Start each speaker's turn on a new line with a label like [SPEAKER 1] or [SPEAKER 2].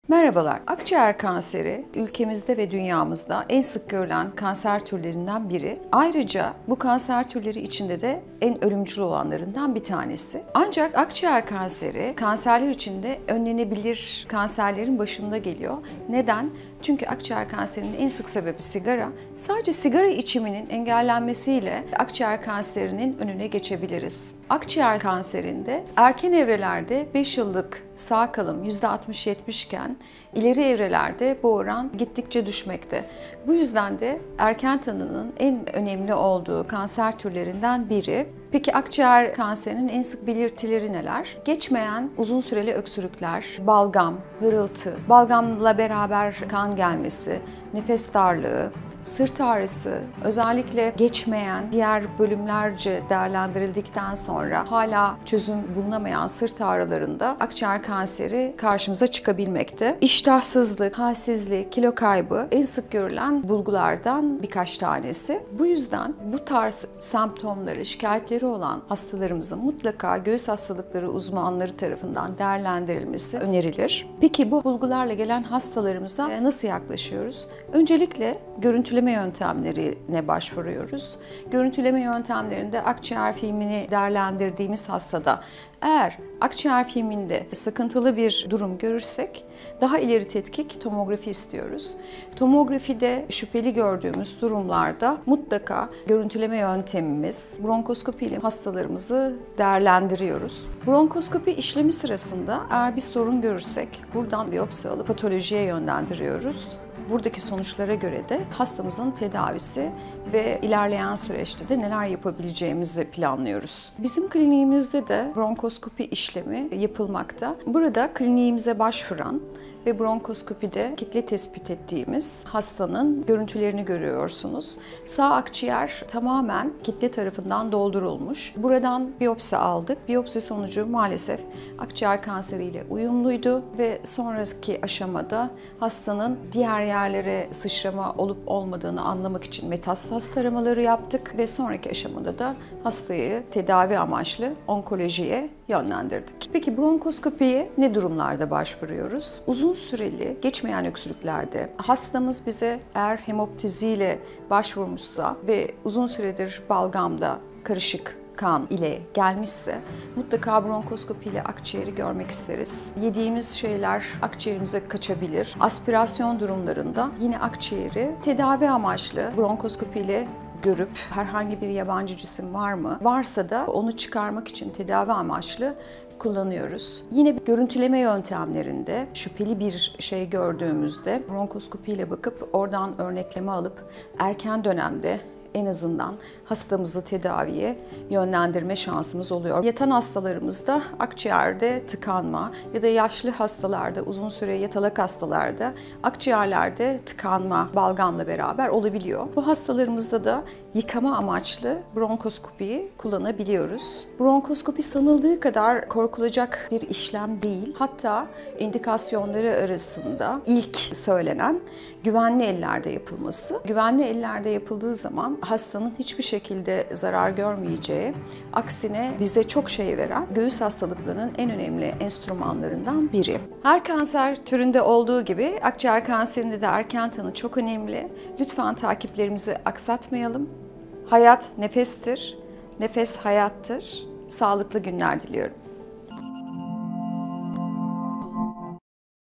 [SPEAKER 1] Merhabalar. Akciğer kanseri ülkemizde ve dünyamızda en sık görülen kanser türlerinden biri. Ayrıca bu kanser türleri içinde de en ölümcül olanlarından bir tanesi. Ancak akciğer kanseri kanserler içinde önlenebilir kanserlerin başında geliyor. Neden? Çünkü akciğer kanserinin en sık sebebi sigara. Sadece sigara içiminin engellenmesiyle akciğer kanserinin önüne geçebiliriz. Akciğer kanserinde erken evrelerde 5 yıllık sağ kalım %60-70 iken ileri evrelerde bu oran gittikçe düşmekte. Bu yüzden de erken tanının en önemli olduğu kanser türlerinden biri. Peki akciğer kanserinin en sık belirtileri neler? Geçmeyen uzun süreli öksürükler, balgam, hırıltı, balgamla beraber kan gelmesi, nefes darlığı, sırt ağrısı, özellikle geçmeyen diğer bölümlerce değerlendirildikten sonra hala çözüm bulunamayan sırt ağrılarında akciğer kanseri karşımıza çıkabilmekte. İştahsızlık, halsizlik, kilo kaybı en sık görülen bulgulardan birkaç tanesi. Bu yüzden bu tarz semptomları, şikayetleri olan hastalarımızın mutlaka göğüs hastalıkları uzmanları tarafından değerlendirilmesi önerilir. Peki bu bulgularla gelen hastalarımıza nasıl yaklaşıyoruz? Öncelikle görüntüleme yöntemlerine başvuruyoruz. Görüntüleme yöntemlerinde akciğer filmini değerlendirdiğimiz hastada eğer akciğer filminde sıkıntılı bir durum görürsek daha ileri tetkik tomografi istiyoruz. Tomografide şüpheli gördüğümüz durumlarda mutlaka görüntüleme yöntemimiz bronkoskopi ile hastalarımızı değerlendiriyoruz. Bronkoskopi işlemi sırasında eğer bir sorun görürsek buradan biyopsi alıp patolojiye yönlendiriyoruz. Buradaki sonuçlara göre de hastamızın tedavisi ve ilerleyen süreçte de neler yapabileceğimizi planlıyoruz. Bizim kliniğimizde de bronkoskopi işlemi yapılmakta. Burada kliniğimize başvuran ve bronkoskopide kitle tespit ettiğimiz hastanın görüntülerini görüyorsunuz. Sağ akciğer tamamen kitle tarafından doldurulmuş. Buradan biyopsi aldık. Biyopsi sonucu maalesef akciğer kanseriyle uyumluydu ve sonraki aşamada hastanın diğer yerlere sıçrama olup olmadığını anlamak için metastaz taramaları yaptık ve sonraki aşamada da hastayı tedavi amaçlı onkolojiye yönlendirdik. Peki bronkoskopiye ne durumlarda başvuruyoruz? Uzun süreli geçmeyen öksürüklerde hastamız bize eğer hemoptiziyle başvurmuşsa ve uzun süredir balgamda karışık kan ile gelmişse mutlaka bronkoskopi ile akciğeri görmek isteriz. Yediğimiz şeyler akciğerimize kaçabilir. Aspirasyon durumlarında yine akciğeri tedavi amaçlı bronkoskopi ile görüp herhangi bir yabancı cisim var mı? Varsa da onu çıkarmak için tedavi amaçlı kullanıyoruz. Yine görüntüleme yöntemlerinde şüpheli bir şey gördüğümüzde bronkoskopi ile bakıp oradan örnekleme alıp erken dönemde en azından hastamızı tedaviye yönlendirme şansımız oluyor. Yatan hastalarımızda akciğerde tıkanma ya da yaşlı hastalarda, uzun süre yatalak hastalarda akciğerlerde tıkanma balgamla beraber olabiliyor. Bu hastalarımızda da yıkama amaçlı bronkoskopiyi kullanabiliyoruz. Bronkoskopi sanıldığı kadar korkulacak bir işlem değil. Hatta indikasyonları arasında ilk söylenen güvenli ellerde yapılması. Güvenli ellerde yapıldığı zaman hastanın hiçbir şekilde zarar görmeyeceği, aksine bize çok şey veren göğüs hastalıklarının en önemli enstrümanlarından biri. Her kanser türünde olduğu gibi akciğer kanserinde de erken tanı çok önemli. Lütfen takiplerimizi aksatmayalım. Hayat nefestir, nefes hayattır. Sağlıklı günler diliyorum.